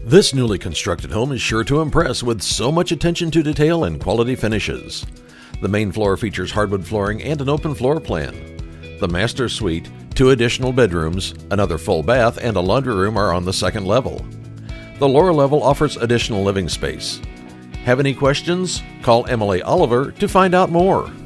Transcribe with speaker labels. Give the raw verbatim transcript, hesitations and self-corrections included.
Speaker 1: This newly constructed home is sure to impress with so much attention to detail and quality finishes. The main floor features hardwood flooring and an open floor plan. The master suite, two additional bedrooms, another full bath, and a laundry room are on the second level. The lower level offers additional living space. Have any questions? Call Emily Oliver to find out more.